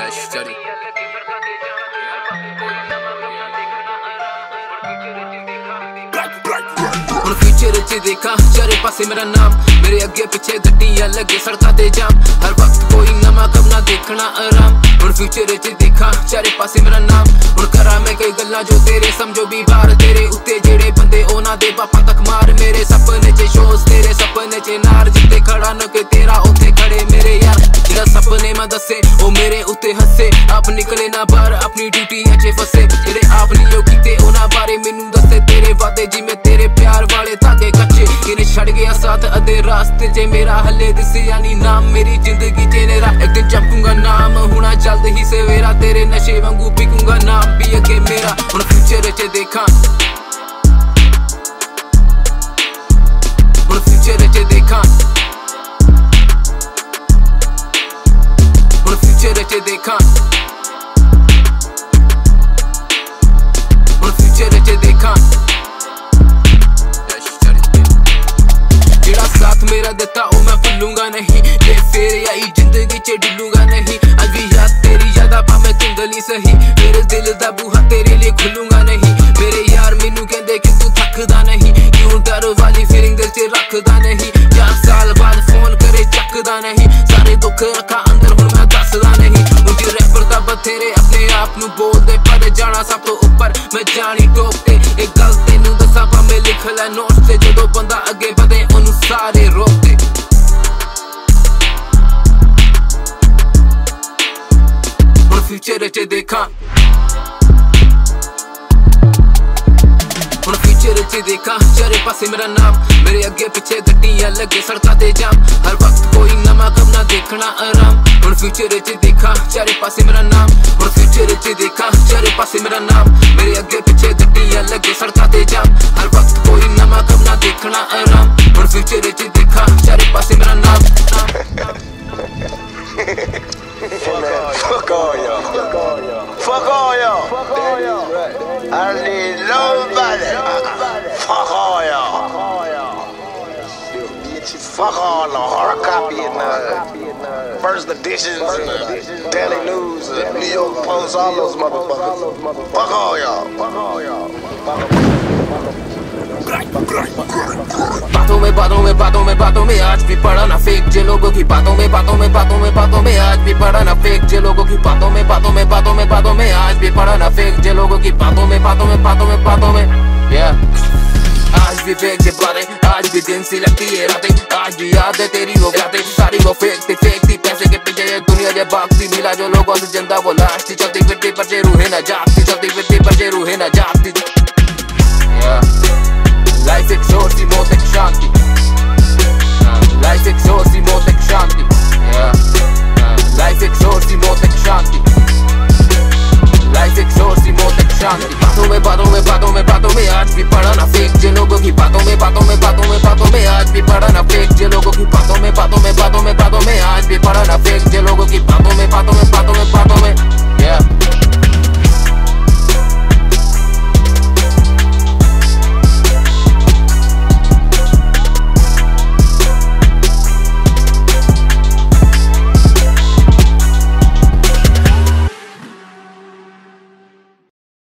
ਹੁਣ फ्यूचर च देखा चारे पासे मेरा नाम, मेरे अगे पिछे गड्डियां लगे सड़कों ते जाम, हर वक्त कोई नवा कमना देखना आराम। ਹੁਣ फ्यूचर च देखा चारे पासे मेरा नाम, ਹੁਣ करा मैं कई गल्लां जो तेरे समझो भी बार, तेरे उत्ते जेड़े बंदे उन्हां दे बापां तक मार, मेरे सपने च शोज तेरे सपने च नार, जिते खड़ा न कोई तेरा उत्ते खड़े मेरे यार, जेड़ा सपने मैं दसे ओ मेरे उत्ते हसे, आप निकले ना बाहर अपनी ड्यूटी च फसे, जेड़े आप नहीं कीते उन्हां बारे मैनू दसे, तेरे वादे जिवें तेरे प्यार वाले धागे कच्चे, इन्हें छड़ गया साथ अद्धे रास्ते च मेरा, हले दिसया नहीं नाम मेरी जिंदगी च नेरा, एक दिन चमकूंगा नाम होना जल्द ही सवेरा, तेरे नशे वांगू पिकूंगा नाम भी अगे मेरा। हुण फ्यूचर च देखा, हुण फ्यूचर च देखा, हुण फ्यूचर च देखा, हुण फ्यूचर च देखा, जेड़ा साथ मेरा दिता ओ मैं भुलूंगा नहीं, जे फिर आई जिंदगी च डुलूंगा नहीं, अज भी याद तेरी यादा भावें धुंधली सही, मेरे दिल दा बूहा तेरे लिए खुलूंगा नहीं, मेरे यार मैनू कहंदे कि तू थकदा नहीं, क्यों डर वाली फीलिंग दिल च रखदा नहीं, 4 साल बाद फोन करे चकदा नहीं, सारे दुख रखा अंदर हुण मैं दसदा नहीं, मुझे रैपर दा बथेरे अपने आप नू बोलदे, पर जाना सब तो उपर मैं जानी टॉप ते, एक गल तेनू दसा भावें लिख लै नोट्स ते, जदों बंदा अगे वधे ओनू सारे रोकदे। हुण फ्यूचर च देखा, हुण फ्यूचर च देखा चारे पासे मेरा नाम, मेरे अगे पिछे गड्डियां लगे सड़कों ते जाम, हर वक्त कोई नवा कमना देखना आराम। हुण फ्यूचर च देखा चारे पासे मेरा नाम, हुण फ्यूचर च देखा चारे पासे मेरा नाम, मेरे अगे पिछे गड्डियां लगे सड़कों ते जाम, हर वक्त कोई नवा कमना देखना आराम। हुण फ्यूचर च देखा चारे पासे मेरा नाम। Fuck all y'all. Fuck all y'all. I don't need nobody. Fuck all y'all. Fuck all the hard copy and first editions and the Daily News and New York Post, all those motherfuckers. Fuck all y'all. बातों में आज भी पड़ा ना fake, जे लोगों की बातों में आज भी पड़ा ना फेक, जे लोगों की बातों में आज भी पड़ा ना फेक, जे लोगों की बातों में yeah। आज भी फेक के बारे, आज भी दिन सी लगती है रातें, आज भी याद है तेरी वो बातें, सारी वो फेक थी पैसे के पीछे ये दुनिया जे भागती, मिला जो लोगों से जिंदा वो लाश थी, चलती फिरती पर जे रूहें ना जागती, चलती फिरती पर जे रूहें ना जागती। लाइफ एक शोर सी मौत एक शांति।